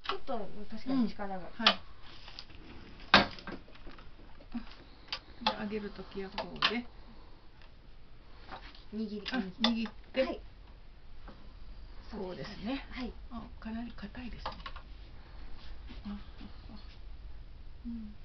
ちょっと確かに力が、 はい。で上げるときはこうで握って、はい、こうですね。はい。かなり硬いですね。うん。